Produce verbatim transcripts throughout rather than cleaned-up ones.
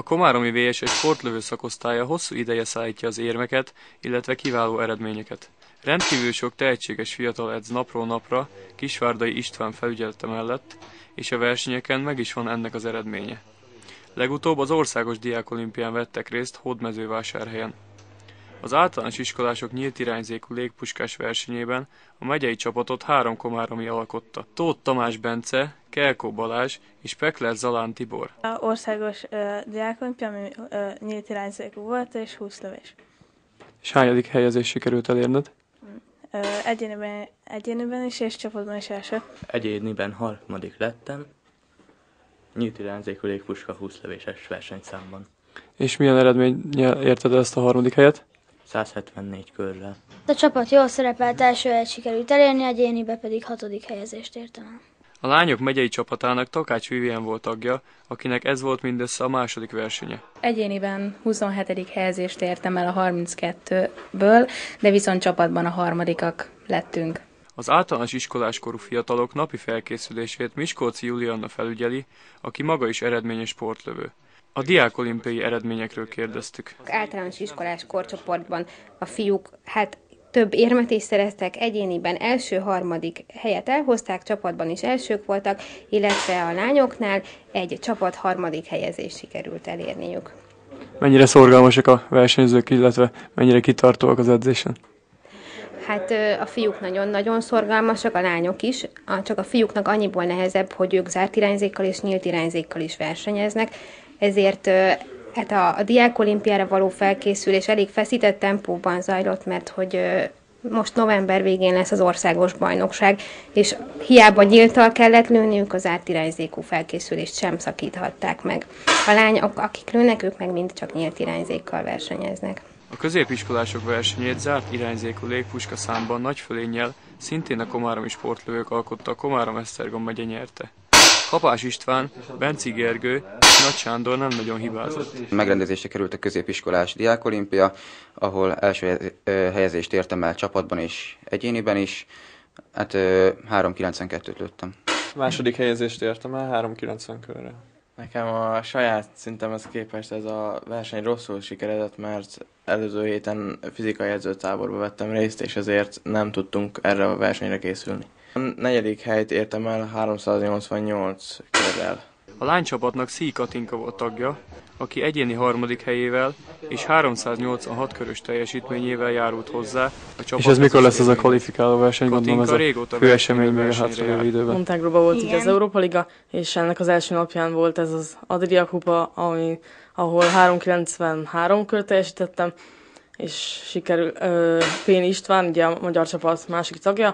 A komáromi vé es egy sportlövő szakosztálya hosszú ideje szállítja az érmeket, illetve kiváló eredményeket. Rendkívül sok tehetséges fiatal edz napról napra Kisvárdai István felügyelete mellett, és a versenyeken meg is van ennek az eredménye. Legutóbb az országos diákolimpián vettek részt Hódmezővásárhelyen. Az általános iskolások nyílt irányzékú légpuskás versenyében a megyei csapatot három komáromi alkotta. Tóth Tamás Bence, Kelkó Balázs és Pekler Zalán Tibor. A országos uh, diákolimpia, ami uh, nyílt irányzékú volt, és húsz lövés. És hányadik helyezés sikerült elérned? Uh, egyéniben, egyéniben is, és csapatban is első. Egyéniben harmadik lettem, nyílt irányzékú légpuska húsz lövéses versenyszámban. És milyen eredménnyel érted ezt a harmadik helyet? száz hetvennégy körrel. A csapat jól szerepelt, első helyet sikerült elérni, egyénibe pedig hatodik helyezést értem el. A lányok megyei csapatának Takács Vivien volt tagja, akinek ez volt mindössze a második versenye. Egyéniben huszonhetedik helyezést értem el a harminckettőből, de viszont csapatban a harmadikak lettünk. Az általános iskoláskorú fiatalok napi felkészülését Miskolci Julianna felügyeli, aki maga is eredményes sportlövő. A diákolimpiai eredményekről kérdeztük. Általános iskolás korcsoportban a fiúk hát több érmet is szereztek, egyéniben első-harmadik helyet elhozták, csapatban is elsők voltak, illetve a lányoknál egy csapat harmadik helyezést sikerült elérniük. Mennyire szorgalmasak a versenyzők, illetve mennyire kitartóak az edzésen? Hát a fiúk nagyon-nagyon szorgalmasak, a lányok is, csak a fiúknak annyiból nehezebb, hogy ők zárt irányzékkal és nyílt irányzékkal is versenyeznek, ezért hát a, a diákolimpiára való felkészülés elég feszített tempóban zajlott, mert hogy most november végén lesz az országos bajnokság, és hiába nyíltal kellett lőniük, az zárt irányzékú felkészülést sem szakíthatták meg. A lányok, akik lőnek, ők meg mind csak nyílt irányzékkal versenyeznek. A középiskolások versenyét zárt irányzékú légpuska számban nagy fölénnyel szintén a komáromi sportlövők alkotta, a Komárom-Esztergom megye nyerte. Kapás István, Benci Gergő és Nagy Sándor nem nagyon hibázott. Megrendezésre került a középiskolás diákolimpia, ahol első helyezést értem el csapatban és egyéniben is. Hát három kilencvenkettőt lőttem. Második helyezést értem el három kilencven körre. Nekem a saját szintemhez képest ez a verseny rosszul sikeredett, mert előző héten fizikai edzőtáborba vettem részt, és ezért nem tudtunk erre a versenyre készülni. A negyedik helyt értem el háromszáznyolcvannyolc körrel. A lánycsapatnak Szíj Katinka volt tagja, aki egyéni harmadik helyével és háromszáznyolcvanhat körös teljesítményével járult hozzá. A csapat. És ez mikor lesz ez a kvalifikáló verseny? Gondolom ez a fő esemény még a hátralévő időben. Montenegróban volt így az Európa Liga, és ennek az első napján volt ez az Adria Kupa, ami, ahol három kilencvenhárom kör teljesítettem, és sikerül uh, Péni István, ugye a magyar csapat másik tagja,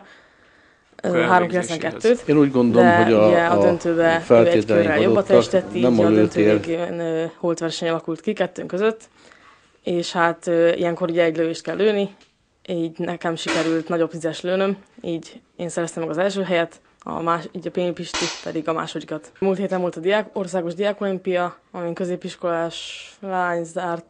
három kilencvenkettőt. Én úgy gondolom, de hogy a, ugye a, a döntőbe egy körrel jobban teljesített, így a döntő végén holtverseny alakult ki kettőnk között, és hát ilyenkor ugye egy lövést kell lőni, így nekem sikerült nagyobb tízes lőnöm, így én szereztem meg az első helyet, a más, így a Péni Pisti pedig a másodikat. Múlt héten volt a diák, országos diákolimpia, amin középiskolás lány zárt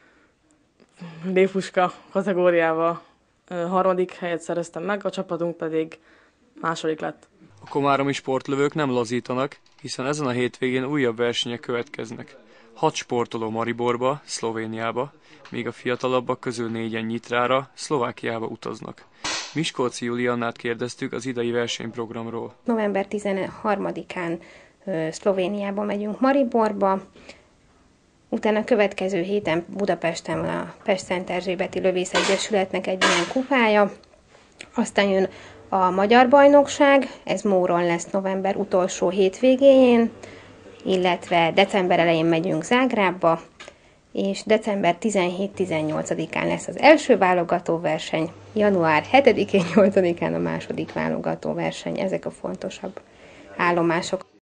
légpuska kategóriával harmadik helyet szereztem meg, a csapatunk pedig második lett. A komáromi sportlövők nem lazítanak, hiszen ezen a hétvégén újabb versenyek következnek. Hat sportoló Mariborba, Szlovéniába, míg a fiatalabbak közül négyen Nyitrára, Szlovákiába utaznak. Miskolci Juliannát kérdeztük az idei versenyprogramról. november tizenharmadikán Szlovéniába megyünk, Mariborba, utána a következő héten Budapesten van a Pest-Szent Erzsébeti Lövész Egyesületnek egy ilyen kupája, aztán jön a Magyar Bajnokság, ez Móron lesz november utolsó hétvégéjén, illetve december elején megyünk Zágrábba, és december tizenhét-tizennyolcadikán lesz az első válogatóverseny, január hetedikén-nyolcadikán a második válogatóverseny, ezek a fontosabb állomások.